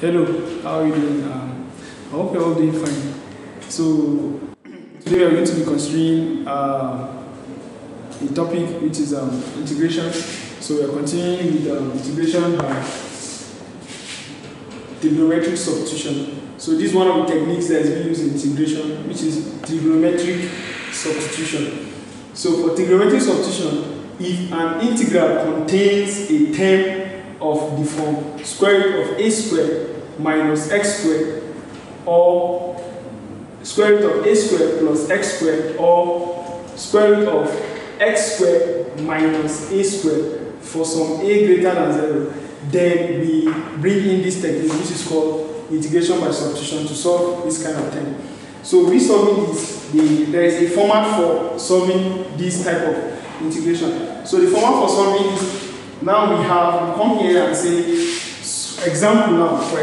Hello, how are you doing? I hope you're all doing fine. So, today we are going to be considering a topic which is integration. So, we are continuing with integration by trigonometric substitution. So, this is one of the techniques that is being used in integration, which is trigonometric substitution. So, for trigonometric substitution, if an integral contains a term of the form square root of a squared minus x squared, or square root of a squared plus x squared, or square root of x squared minus a squared for some a greater than 0, then we bring in this technique which is called integration by substitution to solve this kind of thing. So we solving this, there is a format for solving this type of integration. So the format for solving this, now we come here and say example now. For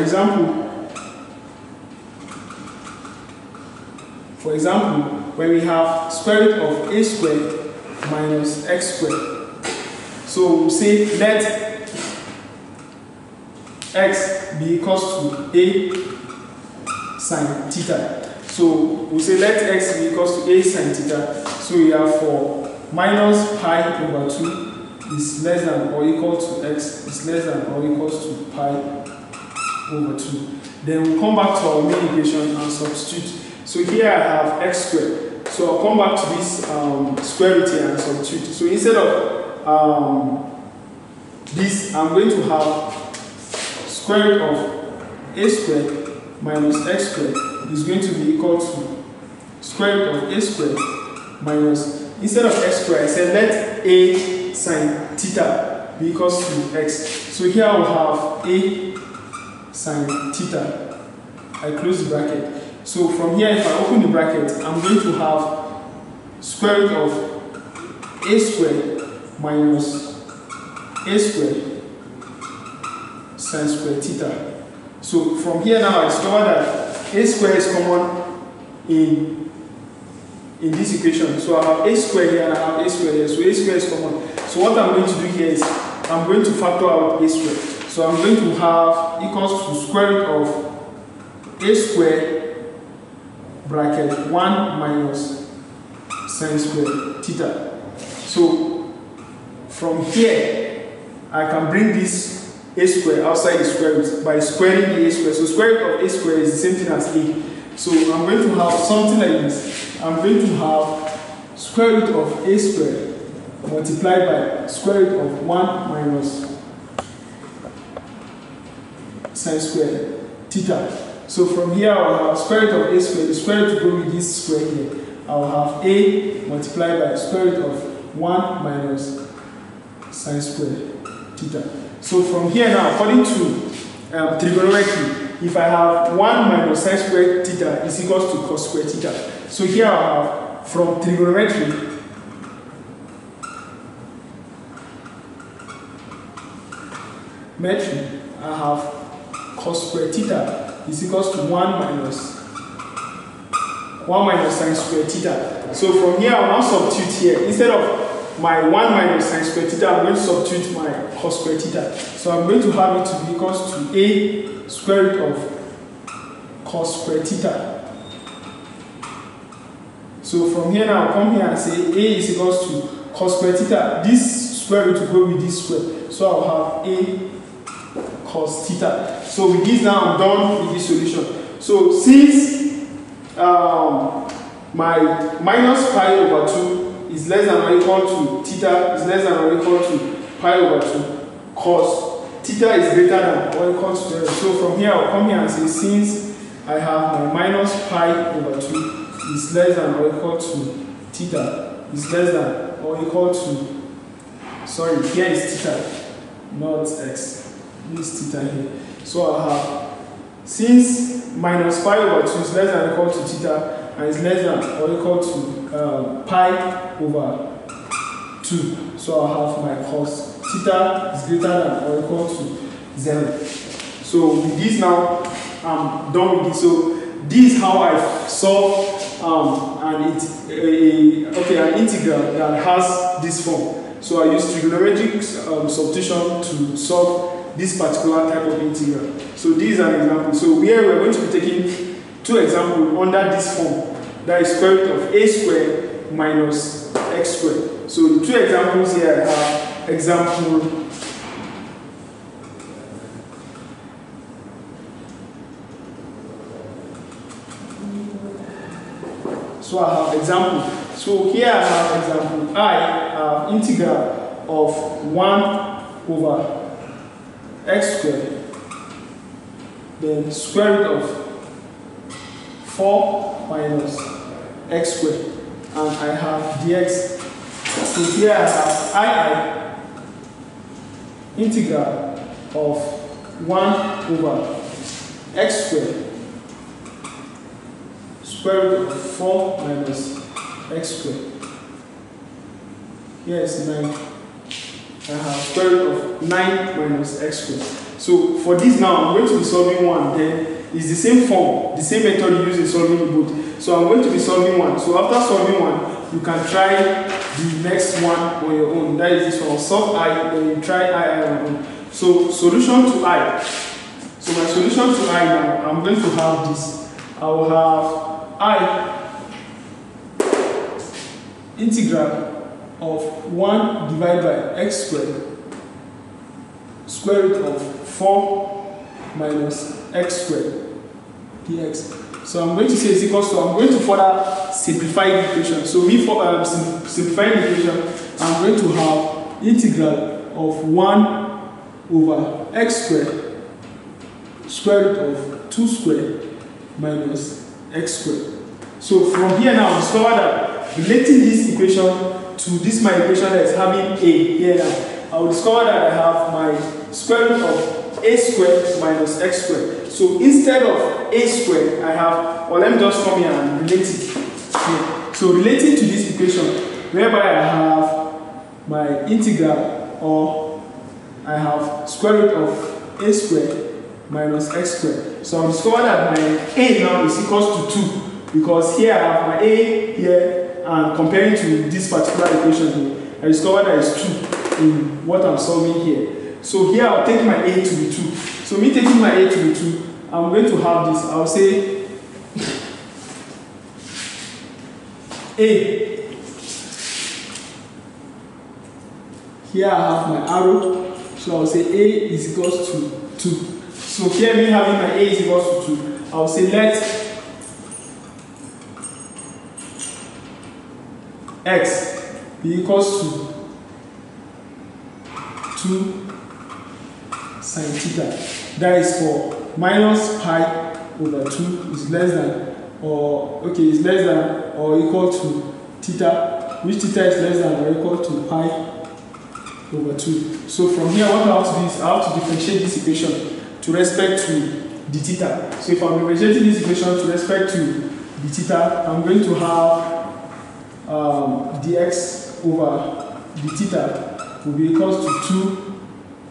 example, when we have square root of a squared minus x squared, so we'll say let x be equals to a sine theta. So we'll say let x be equals to a sine theta. So we have for minus pi over 2 is less than or equal to x is less than or equals to pi over 2. Then we'll come back to our main equation and substitute. So here I have x squared. So I'll come back to this square root here and substitute. So instead of this, I'm going to have square root of a squared minus x squared is going to be equal to square root of a squared minus, instead of x squared, I said let a sine theta be equals to x. So here I will have a sine theta. I close the bracket. So from here, if I open the bracket, I'm going to have square root of a squared minus a squared sine squared theta. So from here now, I discover that a squared is common in this equation. So I have a squared here and I have a squared here. So a squared is common. So what I'm going to do here is I'm going to factor out a squared. So I'm going to have equals to square root of a squared bracket 1 minus sine squared theta. So from here I can bring this a squared outside the square root by squaring the a squared. So square root of a squared is the same thing as a. So I'm going to have something like this. I'm going to have square root of a squared multiplied by square root of 1 minus sine squared theta. So from here I will have square root of a squared, the square root to go with this square here. I will have a multiplied by square root of 1 minus sine squared theta. So from here now, according to trigonometry, if I have 1 minus sine squared theta is equals to cos squared theta. So here I have from trigonometry I have cos squared theta is equals to 1 minus sine squared theta. So from here I'll now substitute here. Instead of my 1 minus sine squared theta, I'm going to substitute my cos squared theta. So I'm going to have it to be equals to a square root of cos squared theta. So from here now I'll come here and say a is equals to cos squared theta. This square root will go with this square. So I'll have a cos theta. So with this now I'm done with this solution. So since my minus pi over 2 is less than or equal to theta is less than or equal to pi over 2, cos theta is greater than or equal to 0. So from here I'll come here and say since I have my minus pi over 2 is less than or equal to theta is less than or equal to, sorry, here is theta, not x. This theta here. So I'll have, since minus pi over 2 is less than or equal to theta and is less than or equal to pi over 2, so I'll have my cos theta is greater than or equal to 0. So with this now, I'm done with this. So this is how I solve an integral that has this form. So I use trigonometric substitution to solve this particular type of integral. So this is an example. So here we're going to be taking two examples under this form, that is square root of a squared minus x squared. So the two examples here are example So I have example. So here I have example I integral of 1 over x squared, then square root of 4 minus x squared, and I have dx. So here I have I integral of 1 over x squared, square root of 4 minus x squared. Here is 9. I have square root of 9 minus x squared. So for this now, I'm going to be solving one. Then it's the same form, the same method you use in solving both. So I'm going to be solving one. So after solving one, you can try the next one on your own. That is this one. Solve I, then you try I on your own. So solution to I. So my solution to I now, I'm going to have this. I will have I integral of 1 divided by x squared, square root of 4 minus x squared dx. So I'm going to say is equals to, I'm going to further simplify the equation. So me for simplifying the equation, I'm going to have integral of 1 over x squared, square root of 2 squared minus x squared. So from here now, discover that relating this equation to this my equation that is having a here now, I will discover that I have my square root of a squared minus x squared. So instead of a squared, I have, or let me just come here and relate it here. So relating to this equation, whereby I have my integral, or I have square root of a squared minus x squared. So I'll discover that my a now is equals to 2. Because here I have my a here, and comparing to this particular equation here, I discovered that it's 2 in what I'm solving here. So here I'll take my a to be 2. So me taking my a to be 2, I'm going to have this. I'll say a. Here I have my arrow, so I'll say a is equals to 2. So here me having my a is equals to 2, I'll say let x be equals to 2 sine theta. That is for minus pi over 2 is less than, or okay, is less than or equal to theta, which theta is less than or equal to pi over 2. So from here, what I have to do is I have to differentiate this equation to respect to the theta. So if I'm differentiating this equation to respect to the theta, I'm going to have dx over the theta will be equals to 2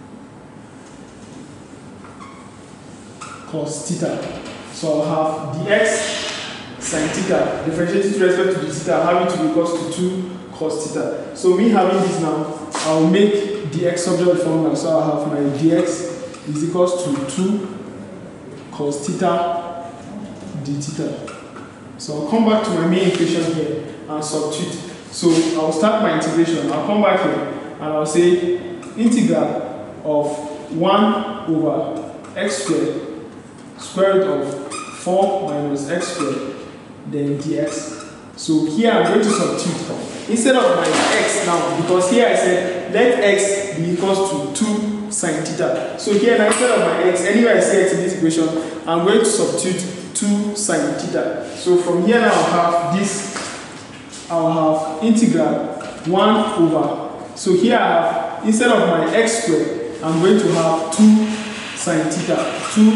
cos theta. So I'll have dx sin theta differentiated to respect to the theta, having to be equals to 2 cos theta. So me having this now, I'll make dx subject formula. So I'll have my dx is equals to 2 cos theta d theta. So I'll come back to my main equation here and substitute. So I'll start my integration. I'll come back here and I'll say integral of 1 over x squared, square root of 4 minus x squared, then dx. So here I'm going to substitute. Instead of my x now, because here I said let x be equals to 2 sine theta. So here now, instead of my x, anywhere I see x in this equation, I'm going to substitute 2 sine theta. So from here now I'll have this, I'll have integral 1 over, so here I have, instead of my x squared, I'm going to have 2 sine theta, 2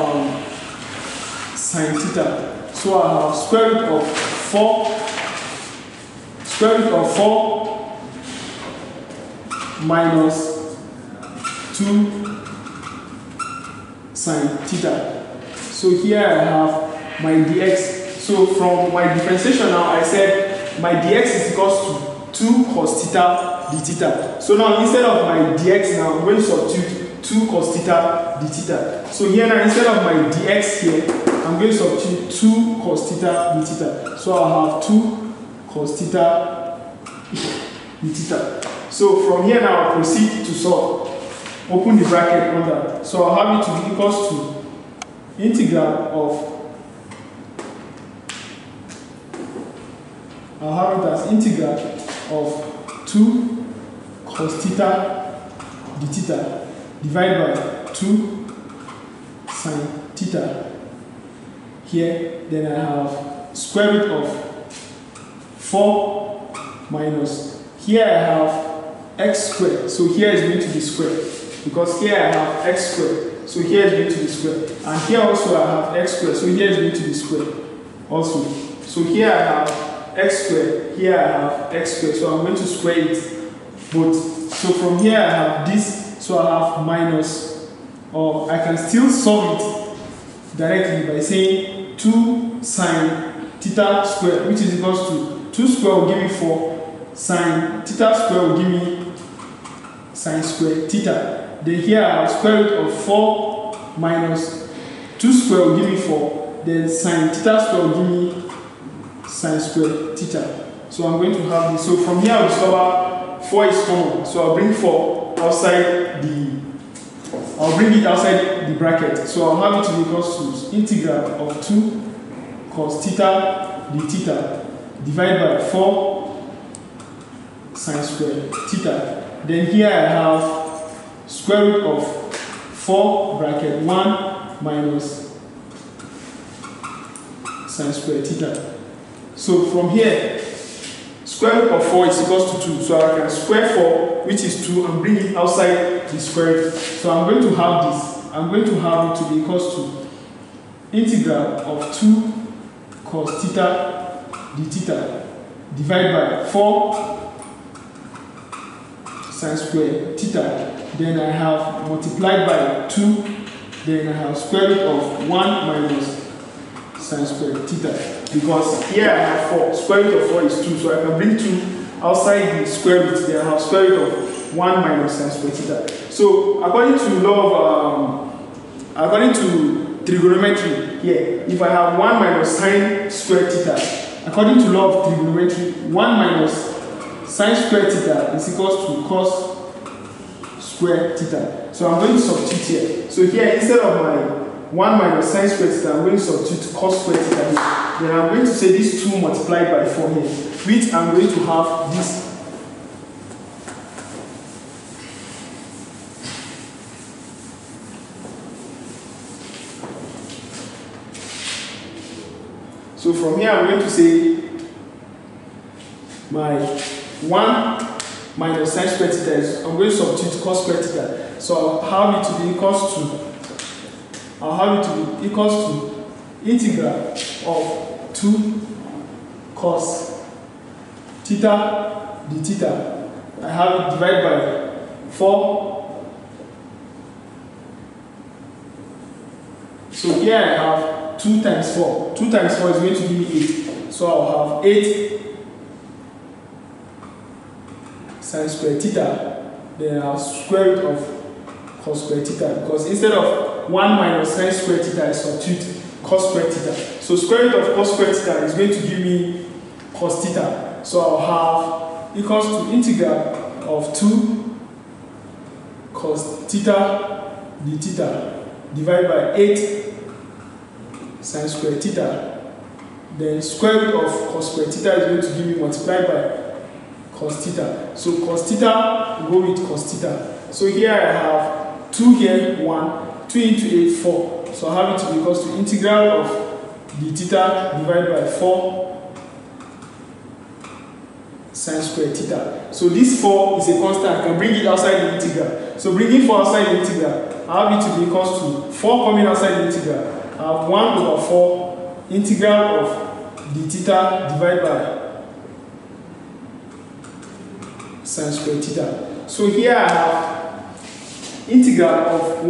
sine theta. So I have square root of 4 minus 2 sine theta. So here I have my dx. So from my differentiation now, I said my dx is equals to 2 cos theta d theta. So now instead of my dx now, I'm going to substitute 2 cos theta d theta. So here now, instead of my dx here, I'm going to substitute 2 cos theta d theta. So I'll have 2 cos theta d theta. So from here now, I'll proceed to solve. Open the bracket under. So I'll have it to be equals to integral of, I'll have it as integral of 2 cos theta d theta divided by 2 sin theta. Here, then I have square root of 4 minus, here I have x squared. So here is going to be squared, because here I have x squared. So here is going to be squared. And here also I have x squared. So here is going to be squared also. So here I have x squared. Here I have x squared. So I'm going to square it both. So from here I have this. So I have minus, or I can still solve it directly by saying 2 sine theta squared, which is equals to 2 square will give me 4. Sine theta square will give me sine square theta. Then here I have square root of 4 minus 2 square will give me 4. Then sine theta square will give me sine square theta. So I'm going to have this. So from here I'll discover 4 is common. So I'll bring 4 outside I'll bring it outside the bracket. So I'll have it to be equals to integral of 2 cos theta d theta divided by 4 sine square theta. Then here I have square root of 4 bracket 1 minus sine square theta. So from here, square root of 4 is equals to 2. So I can square 4, which is 2, and bring it outside the square root. So I'm going to have this. I'm going to have it to be equals to integral of 2 cos theta d theta divided by 4 sine square theta. Then I have multiplied by 2. Then I have square root of 1 minus sine square theta. Because here I have 4. Square root of 4 is 2. So I can bring 2 outside the square root. Then I have square root of 1 minus sine square theta. So according to law of according to trigonometry here, if I have 1 minus sine square theta, according to law of trigonometry, 1 minus sine square theta is equals to cos square theta. So I'm going to substitute here. So here, instead of my 1 minus sine square theta, I'm going to substitute cos square theta. Then I'm going to say this 2 multiplied by 4 here, which I'm going to have this. So from here, I'm going to say my 1 minus sine square theta is, I'm going to substitute cos square theta. So I'll have it to be equals to, integral of 2 cos theta d theta. I have it divided by 4. So here I have 2 times 4. 2 times 4 is going to give me 8. So I'll have 8 sine square theta. Then I'll square root of cos square theta. Because instead of 1 minus sine square theta, I substitute cos square theta. So square root of cos square theta is going to give me cos theta. So I'll have equals to integral of 2 cos theta d theta divided by 8 sine square theta. Then square root of cos square theta is going to give me multiplied by cos theta. So cos theta will go with cos theta. So here I have 2 here, 1, 2 into 8, 4. So I have it to be equals to integral of d theta divided by 4 sine square theta. So this 4 is a constant. I can bring it outside the integral. So bringing 4 outside the integral, I have it to be equals to 4 coming outside the integral. I have 1 over 4 integral of d theta divided by sine square theta. So here I have integral of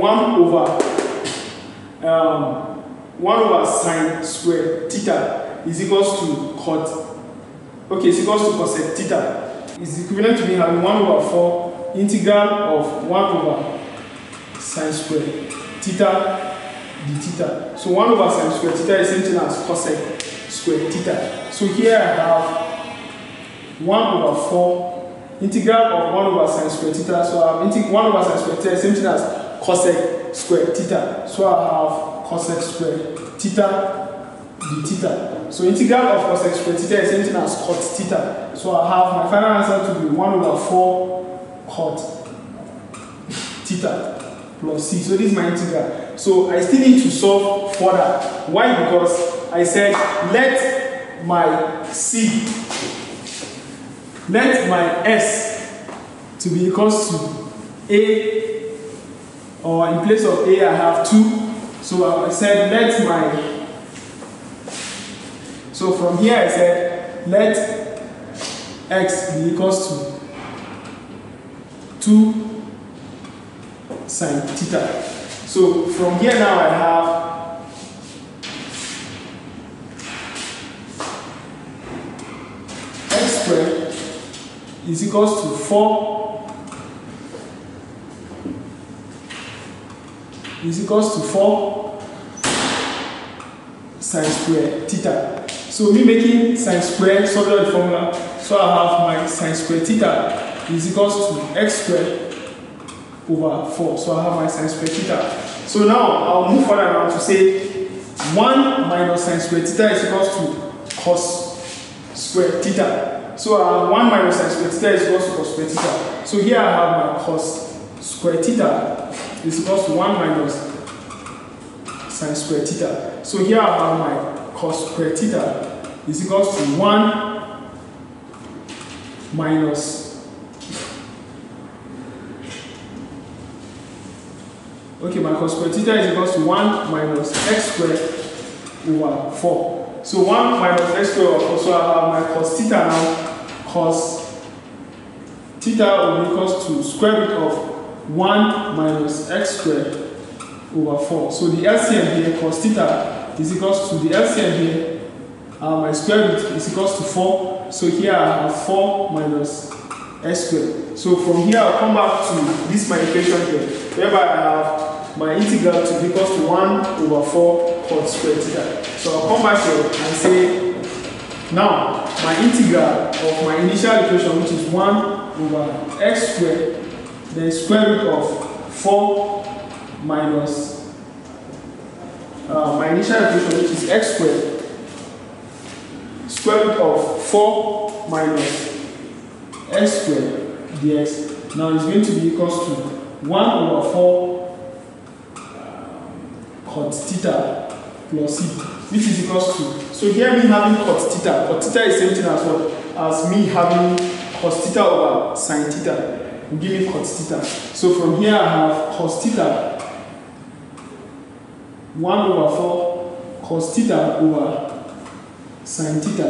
1 over sine square theta is equals to cot. Okay, it's equals to cosec theta. Is equivalent to me having 1 over 4 integral of 1 over sine square theta d theta. So 1 over sine square theta is same thing as cosec square theta. So here I have 1 over 4 integral of 1 over sine square theta. So I have 1 over sine square theta is same thing as cosec square theta. So I have cosec square theta d theta. So integral of cosec square theta is same thing as cot theta. So I have my final answer to be 1 over 4 cot theta plus c. So this is my integral. So I still need to solve further. Why? Because I said let my s to be equals to a, or in place of a I have 2. So I said let my, so from here I said let x be equals to 2 sine theta. So from here now I have x squared is equals to 4 sine square theta. So me making sine square, solve the formula. So I have my sine square theta is equals to x squared over 4. So I have my sine square theta. So now I'll move further now to say 1 minus sine square theta is equals to cos square theta. So 1 minus sine square theta is equals to cos square theta. So here I have my cos square theta is equals to 1 minus sine square theta. So here I have my cos square theta is equals to 1 minus, okay, my cos square theta is equals to 1 minus x squared over 4. So 1 minus x squared over 4, so I have my cos theta now. Cos theta will be equals to square root of 1 minus x squared over 4. So the LCM here, cos theta, is equals to the LCM here, my square root is equals to 4. So here I have 4 minus x squared. So from here I'll come back to this my equation here, whereby I have my integral to be equals to 1 over 4 cot square theta. So I'll come back here and say, now my integral of my initial equation, which is 1 over x squared, then square root of 4 minus my initial equation, which is x squared, square root of 4 minus x squared dx. Now it's going to be equals to 1 over 4 cot theta plus c, which is equals to, so here me having cot theta is the same thing as what? As me having cos theta over sine theta will give me cot theta. So from here I have cos theta 1 over 4 cos theta over sine theta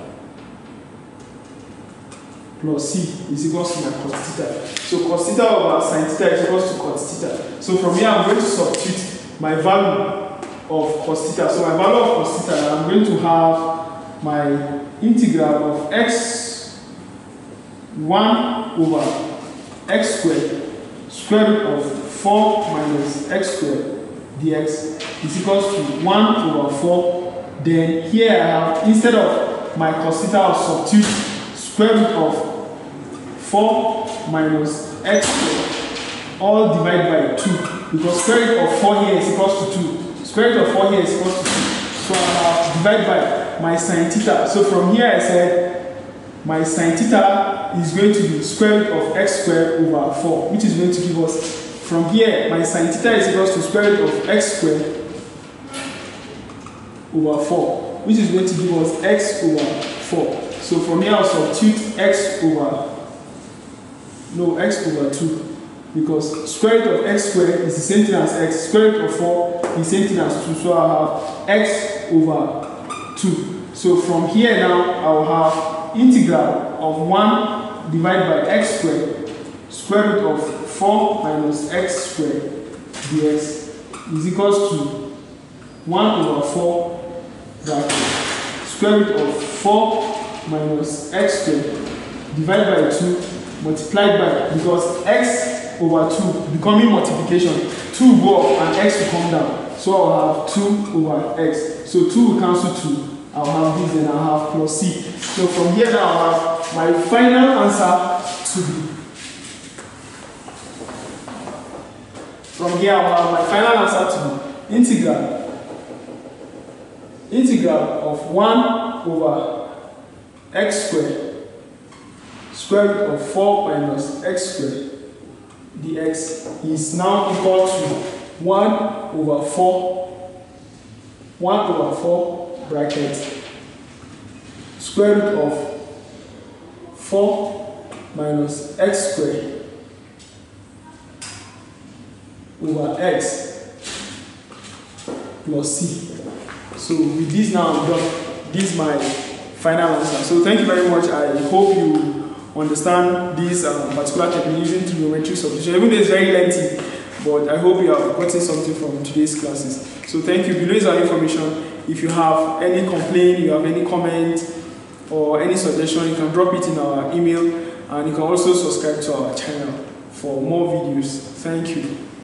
plus c is equals to my cos theta. So cos theta over sine theta is equals to cot theta. So from here I'm going to substitute my value of cos theta. So my value of cos theta, I'm going to have my integral of x 1 over x squared square root of 4 minus x squared dx is equals to 1 over 4. Then here I have, instead of my cos theta, I'll substitute square root of 4 minus x squared, all divided by 2, because square root of 4 here is equals to 2. Square root of 4 here is equals to 2. So I have divided by my sine theta. So from here I said my sine theta is going to be square root of x squared over 4, which is going to give us, from here my sine theta is equals to square root of x squared over 4, which is going to give us x over 4. So from here I'll substitute x over 2, because square root of x squared is the same thing as x, square root of 4 is the same thing as 2, so I'll have x over 2. So from here now I'll have integral of 1 divided by x squared, square root of 4 minus x squared dx is equals to 1 over 4 bracket square root of 4 minus x squared divided by 2 multiplied by, because x over 2 becoming multiplication, 2 will go up and x will come down. So I'll have 2 over x. So 2 will cancel 2. I'll have this, then I'll have plus c. So from here now I'll have my final answer to be. From here I'll have my final answer to be integral of 1 over x squared, square root of 4 minus x squared dx is now equal to 1 over 4 bracket square root of 4 minus x squared over x plus c. So with this now I'm done. This is my final answer. So thank you very much. I hope you understand this particular technique using trigonometric substitution. Even though it's very lengthy, but I hope you have gotten something from today's classes. So thank you. Below is our information. If you have any complaint, you have any comment or any suggestion, you can drop it in our email, and you can also subscribe to our channel for more videos. Thank you.